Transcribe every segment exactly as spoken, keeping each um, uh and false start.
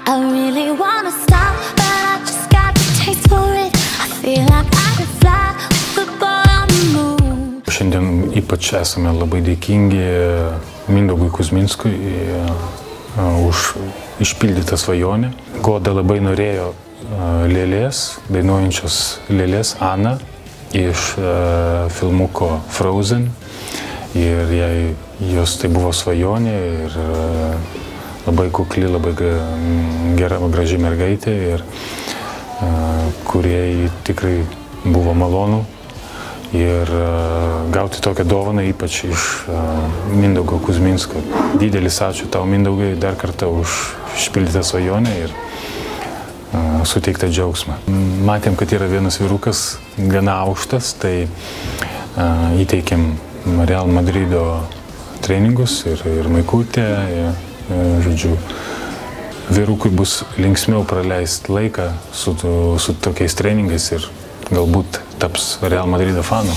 I really wanna stop, but I just got the taste for it. I feel like I could fly with the ball on the moon. Šiandien ypač esame labai dėkingi Mindaugui Kuzminskui už išpildytą svajonę. Goda labai norėjo lėlės, dainuojančios lėlės Ana iš filmuko Frozen. Ir jai, jos tai buvo svajonė ir labai kukli, labai gera, graži mergaitė, ir kuriai tikrai buvo malonu. Ir gauti tokią dovaną, ypač iš Mindaugo Kuzminsko. Didelis ačiū tau, Mindaugai, dar kartą už išpildytą svajonę ir suteiktą džiaugsmą. Matėm, kad yra vienas vyrukas gana aukštas, tai įteikėm Real Madrido treningus ir, ir maikutę. Ir, žodžiu, vyrukui bus linksmiau praleisti laiką su, su tokiais treningais ir galbūt taps Real Madrido fanu.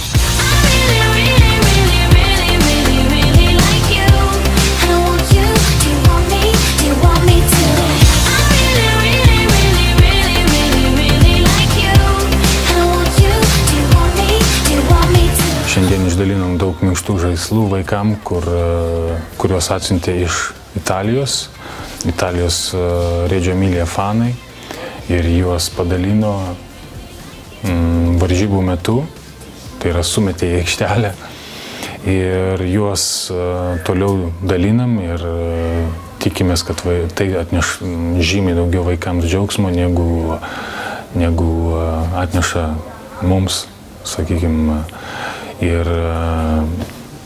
Šiandien išdalinom daug minkštų žaislų vaikam, kur, kuriuos atsiuntė iš Italijos, Italijos Reggio Emilia fanai, ir juos padalino mm, varžybų metu, tai yra sumetė į aikštelę, ir juos uh, toliau dalinam ir uh, tikimės, kad vai, tai atneš žymiai daugiau vaikams džiaugsmo, negu, negu uh, atneša mums, sakykime, ir uh,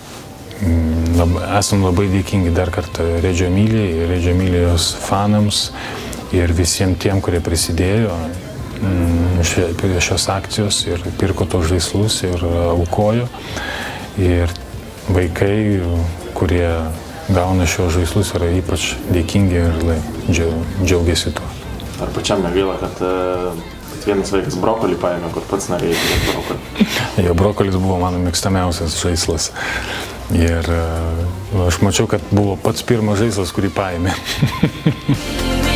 esam labai dėkingi dar kartą Reggio Emilijai, Reggio Emilijos fanams ir visiems tiem, kurie prisidėjo prie šios akcijos ir pirko tos žaislus ir aukojo. Ir vaikai, kurie gauna šios žaislus, yra ypač dėkingi ir džiaugiasi tuo. Ar pačiam negaila, kad vienas vaikas brokolį paėmė, kur pats norėjo turėti brokolį? Jo, brokolis buvo mano mėgstamiausias žaislas. Ir aš mačiau, kad buvo pats pirmas žaislas, kurį paėmė.